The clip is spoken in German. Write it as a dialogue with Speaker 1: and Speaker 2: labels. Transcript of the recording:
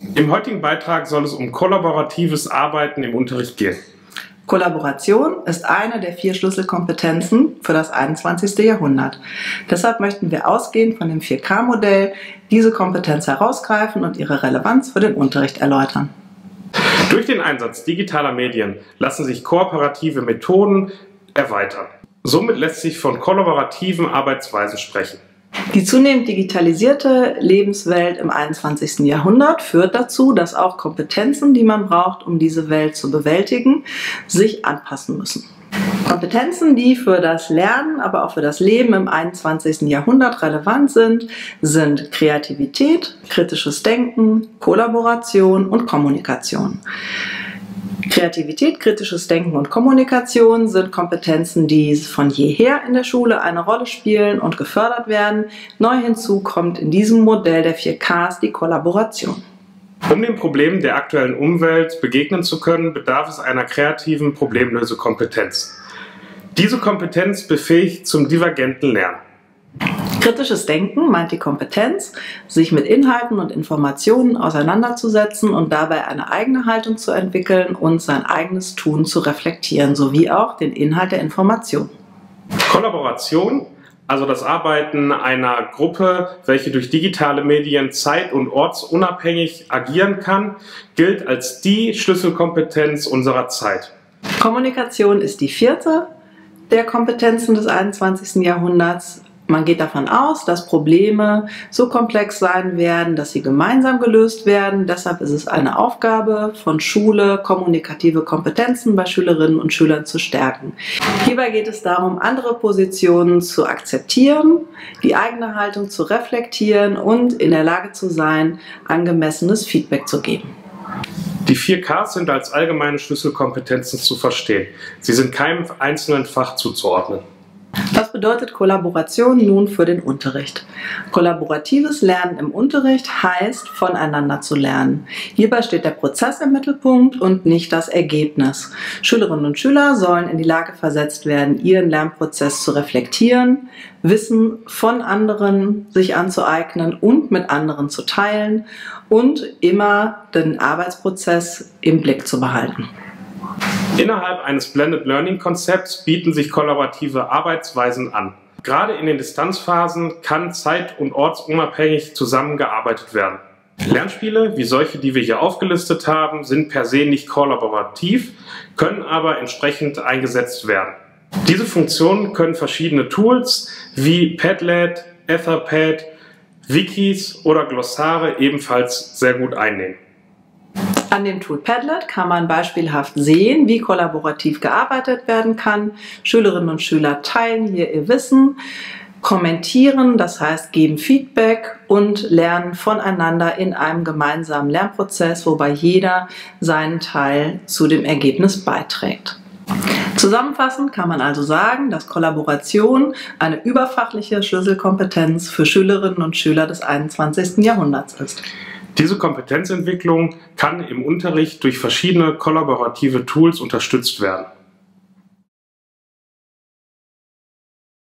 Speaker 1: Im heutigen Beitrag soll es um kollaboratives Arbeiten im Unterricht gehen.
Speaker 2: Kollaboration ist eine der 4 Schlüsselkompetenzen für das 21. Jahrhundert. Deshalb möchten wir ausgehend von dem 4K-Modell diese Kompetenz herausgreifen und ihre Relevanz für den Unterricht erläutern.
Speaker 1: Durch den Einsatz digitaler Medien lassen sich kooperative Methoden erweitern. Somit lässt sich von kollaborativen Arbeitsweisen sprechen.
Speaker 2: Die zunehmend digitalisierte Lebenswelt im 21. Jahrhundert führt dazu, dass auch Kompetenzen, die man braucht, um diese Welt zu bewältigen, sich anpassen müssen. Kompetenzen, die für das Lernen, aber auch für das Leben im 21. Jahrhundert relevant sind, sind Kreativität, kritisches Denken, Kollaboration und Kommunikation. Kreativität, kritisches Denken und Kommunikation sind Kompetenzen, die von jeher in der Schule eine Rolle spielen und gefördert werden. Neu hinzu kommt in diesem Modell der 4Ks die Kollaboration.
Speaker 1: Um den Problemen der aktuellen Umwelt begegnen zu können, bedarf es einer kreativen Problemlösekompetenz. Diese Kompetenz befähigt zum divergenten Lernen.
Speaker 2: Kritisches Denken meint die Kompetenz, sich mit Inhalten und Informationen auseinanderzusetzen und dabei eine eigene Haltung zu entwickeln und sein eigenes Tun zu reflektieren, sowie auch den Inhalt der Information.
Speaker 1: Kollaboration, also das Arbeiten einer Gruppe, welche durch digitale Medien zeit- und ortsunabhängig agieren kann, gilt als die Schlüsselkompetenz unserer Zeit.
Speaker 2: Kommunikation ist die 4. der Kompetenzen des 21. Jahrhunderts. Man geht davon aus, dass Probleme so komplex sein werden, dass sie gemeinsam gelöst werden. Deshalb ist es eine Aufgabe von Schule, kommunikative Kompetenzen bei Schülerinnen und Schülern zu stärken. Hierbei geht es darum, andere Positionen zu akzeptieren, die eigene Haltung zu reflektieren und in der Lage zu sein, angemessenes Feedback zu geben.
Speaker 1: Die 4Ks sind als allgemeine Schlüsselkompetenzen zu verstehen. Sie sind keinem einzelnen Fach zuzuordnen.
Speaker 2: Was bedeutet Kollaboration nun für den Unterricht? Kollaboratives Lernen im Unterricht heißt, voneinander zu lernen. Hierbei steht der Prozess im Mittelpunkt und nicht das Ergebnis. Schülerinnen und Schüler sollen in die Lage versetzt werden, ihren Lernprozess zu reflektieren, Wissen von anderen sich anzueignen und mit anderen zu teilen und immer den Arbeitsprozess im Blick zu behalten.
Speaker 1: Innerhalb eines Blended Learning Konzepts bieten sich kollaborative Arbeitsweisen an. Gerade in den Distanzphasen kann zeit- und ortsunabhängig zusammengearbeitet werden. Lernspiele, wie solche, die wir hier aufgelistet haben, sind per se nicht kollaborativ, können aber entsprechend eingesetzt werden. Diese Funktionen können verschiedene Tools wie Padlet, Etherpad, Wikis oder Glossare ebenfalls sehr gut einnehmen.
Speaker 2: An dem Tool Padlet kann man beispielhaft sehen, wie kollaborativ gearbeitet werden kann. Schülerinnen und Schüler teilen hier ihr Wissen, kommentieren, das heißt geben Feedback und lernen voneinander in einem gemeinsamen Lernprozess, wobei jeder seinen Teil zu dem Ergebnis beiträgt. Zusammenfassend kann man also sagen, dass Kollaboration eine überfachliche Schlüsselkompetenz für Schülerinnen und Schüler des 21. Jahrhunderts ist.
Speaker 1: Diese Kompetenzentwicklung kann im Unterricht durch verschiedene kollaborative Tools unterstützt werden.